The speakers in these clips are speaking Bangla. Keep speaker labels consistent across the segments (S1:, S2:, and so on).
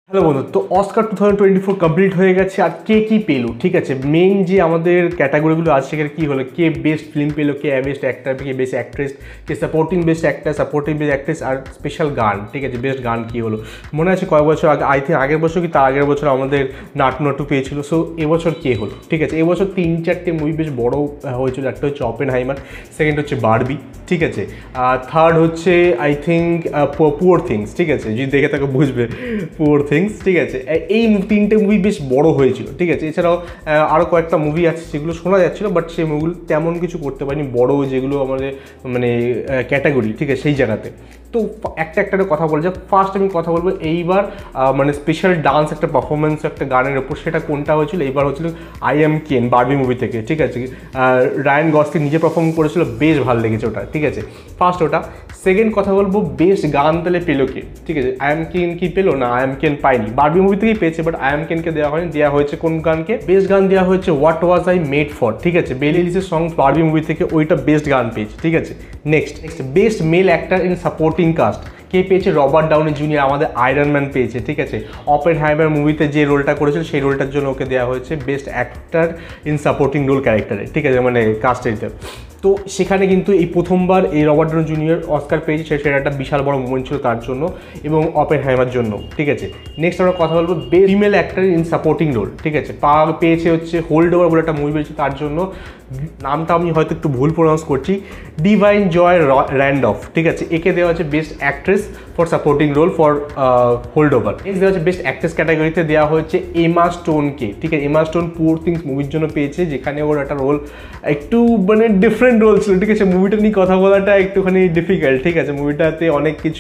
S1: হ্যালো বন্ধু, তো অস্কার 2024 কমপ্লিট হয়ে গেছে। আর কে কী পেলো, ঠিক আছে, মেইন যে আমাদের ক্যাটাগরিগুলো আছে সেখানে কী হলো, কে বেস্ট ফিল্ম পেলো, কে বেস্ট অ্যাক্টার, কে বেস্ট অ্যাক্ট্রেস, কে supporting best actor, supporting best actress, আর স্পেশাল গান, ঠিক আছে, বেস্ট গান কী হলো। মনে আছে কয়েক বছর আগে, আই থিঙ্ক আগের বছর কি তার আগের বছর আমাদের নাটু পেয়েছিল। সো এবছর কে হলো, ঠিক আছে, এবছর 3-4টে মুভি বেশ বড় হয়েছিল। একটা হচ্ছে অপেনহাইমার, সেকেন্ড হচ্ছে বারবি, ঠিক আছে, থার্ড হচ্ছে আই থিঙ্ক পুয়ার থিংস, ঠিক আছে, যদি দেখে তাকে বুঝবে, পুয়ার থিংস, ঠিক আছে। এই তিনটে মুভি বেশ বড় হয়েছিল, ঠিক আছে। এছাড়াও আরও কয়েকটা মুভি আছে যেগুলো শোনা যাচ্ছিলো, বাট সেই মুভিগুলো তেমন কিছু করতে পারিনি বড় যেগুলো আমাদের মানে ক্যাটাগরি, ঠিক আছে, সেই জায়গাতে। তো একটা কথা বলা যাক। ফার্স্ট আমি কথা বলবো এইবার মানে স্পেশাল ডান্স একটা পারফরমেন্স একটা গানের ওপর, সেটা কোনটা হয়েছিল, এইবার হচ্ছিল I am Ken Barbie movie থেকে, ঠিক আছে। রায়ান গসলিং নিজে পারফর্ম করেছিল, বেশ ভালো লেগেছে ওটা, ঠিক আছে, ফার্স্ট ওটা। সেকেন্ড কথা বলবো বেস্ট গান তাহলে পেলো কে, ঠিক আছে। আই এম কেন কি পেলো না, আই এম কেন পাইনি, বারবি মুভি থেকেই পেয়েছে, বাট আই এম কেনকে দেওয়া হয়নি। দেওয়া হয়েছে কোন গানকে, বেস্ট গান দেওয়া হয়েছে what was I made for, ঠিক আছে, বেলি এলিসের সং বারবি মুভি থেকে, ওইটা বেস্ট গান পেয়েছে, ঠিক আছে। Next best male actor in supporting cast কে পেয়েছে, রবার্ট ডাউনি জুনিয়র, আমাদের আয়রন ম্যান পেয়েছে, ঠিক আছে। অপেনহাইমার মুভিতে যে রোলটা করেছিল সেই রোলটার জন্য ওকে দেওয়া হয়েছে best actor in supporting role ক্যারেক্টারে, ঠিক আছে, মানে কাস্টেরিতে। তো সেখানে কিন্তু এই প্রথমবার এই রবার্ট ডাউনি জুনিয়র অস্কার পেয়েছে, সেটা একটা বিশাল বড় মুভমেন্ট ছিল তার জন্য এবং অপেনহাইমার জন্য, ঠিক আছে। নেক্সট আমরা কথা বলবো best female actor in supporting role, ঠিক আছে, পেয়েছে হচ্ছে হোল্ড ওভার বলে একটা মুভি পেয়েছে, তার জন্য নামটা আমি হয়তো একটু ভুল প্রোনাউন্স করছি, ডিভাইন জয় র্যান্ডফ, ঠিক আছে। একে দেওয়া হচ্ছে best actress for supporting role for hold over. Next দেওয়া হচ্ছে বেস্ট অ্যাক্ট্রেস ক্যাটাগরিতে দেওয়া হচ্ছে এমা স্টোনকে, ঠিক আছে। এমা স্টোন পুয়ার থিংস মুভির জন্য পেয়েছে, যেখানে ওর একটা রোল একটু মানে ডিফারেন্ট রোল ছিল, ঠিক আছে। মুভিটা নিয়ে কথা বলাটা একটুখানি ডিফিকাল্ট, ঠিক আছে। মুভিটাতে অনেক কিছু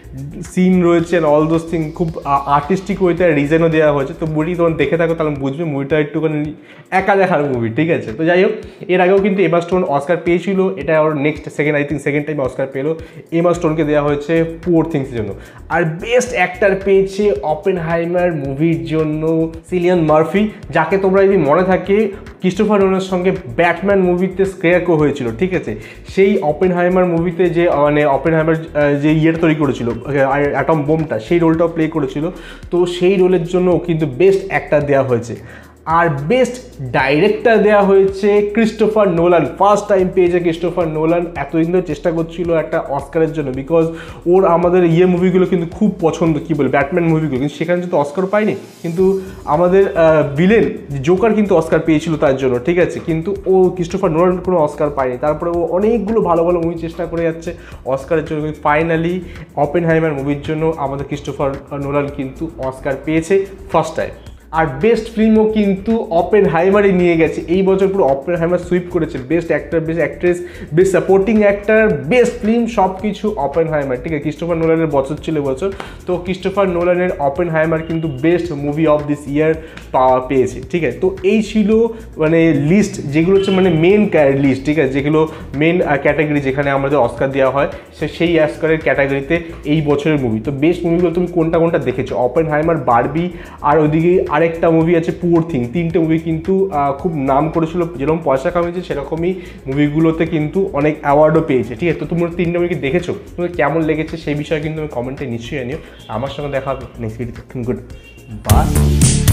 S1: সিন রয়েছে, অল দোজ থিং খুব আর্টিস্টিক ওয়েতে রিজনও দেওয়া হয়েছে। তো মুভি তোমার দেখে থাকো তাহলে বুঝবে মুভিটা একটুখানি একা দেখার মুভি, ঠিক আছে। তো যাই হোক, এর আগেও কিন্তু এমা স্টোন অস্কার পেয়েছিল, এটা ওর নেক্সট সেকেন্ড টাইম অস্কার পেলো। এমা স্টোনকে দেওয়া হয়েছে পুয়ার থিংসের জন্য। আর বেস্ট অ্যাক্টার পেয়েছে অপেনহাইমার মুভির জন্য সিলিয়ান মার্ফি, যাকে তোমরা যদি মনে থাকে ক্রিস্টোফার নোলানের সঙ্গে ব্যাটম্যান মুভিতে স্কেয়ারক্রো হয়েছিল, ঠিক আছে। সেই অপেনহাইমার মুভিতে যে মানে অপেনহাইমার যে ইয়েটা তৈরি করেছিল অ্যাটম বোমটা, সেই রোলটাও প্লে করেছিল। তো সেই রোলের জন্য কিন্তু বেস্ট অ্যাক্টার দেওয়া হয়েছে। আর বেস্ট ডাইরেক্টর দেওয়া হয়েছে ক্রিস্টোফার নোলান। ফার্স্ট টাইম পেয়েছে ক্রিস্টোফার নোলান। এতদিন ধরে চেষ্টা করছিল একটা অস্কারের জন্য, বিকজ ওর আমাদের মুভিগুলো কিন্তু খুব পছন্দ, কী বলে, ব্যাটম্যান মুভিগুলো, কিন্তু সেখানে কিন্তু অস্কার পায়নি। কিন্তু আমাদের ভিলেন জোকার কিন্তু অস্কার পেয়েছিল তার জন্য, ঠিক আছে, কিন্তু ও ক্রিস্টোফার নোলান কোনো অস্কার পায়নি। তারপরে ও অনেকগুলো ভালো ভালো মুভি চেষ্টা করে যাচ্ছে অস্কারের জন্য, কিন্তু ফাইনালি অপেনহাইমার মুভির জন্য আমাদের ক্রিস্টোফার নোলান কিন্তু অস্কার পেয়েছে ফার্স্ট টাইম। আর বেস্ট ফিল্মও কিন্তু অপেনহাইমারই নিয়ে গেছে এই বছর, পুরো অপেনহাইমার সুইপ করেছে। Best actor, best actress, best supporting actor, best film, সব কিছু অপেনহাইমার, ঠিক আছে। ক্রিস্টোফার নোলানের বছর ছিল বছর, তো ক্রিস্টোফার নোলানের অপেনহাইমার কিন্তু best movie of this year পেয়েছে, ঠিক আছে। তো এই ছিল মানে লিস্ট, যেগুলো হচ্ছে মানে মেন লিস্ট, ঠিক আছে, যেগুলো মেন ক্যাটাগরি যেখানে আমাদের অস্কার দেওয়া হয়, সেই অস্কারের ক্যাটাগরিতে এই বছরের মুভি। তো বেস্ট মুভিগুলো তুমি কোনটা কোনটা দেখেছো, অপেনহাইমার, বারবি, আর ওইদিকে আরেকটা মুভি আছে পুয়ার থিং। তিনটে মুভি কিন্তু খুব নাম করেছিল, যেরকম পয়সা কামিয়েছে সেরকমই মুভিগুলোতে কিন্তু অনেক অ্যাওয়ার্ডও পেয়েছে, ঠিক আছে। তো তোমরা তিনটে মুভি দেখেছো, তোমার কেমন লেগেছে সেই বিষয়ে কিন্তু কমেন্টে নিশ্চয়ই জানিও। আমার সঙ্গে দেখা হবে নেক্সট ভিডিওতে। Good bye.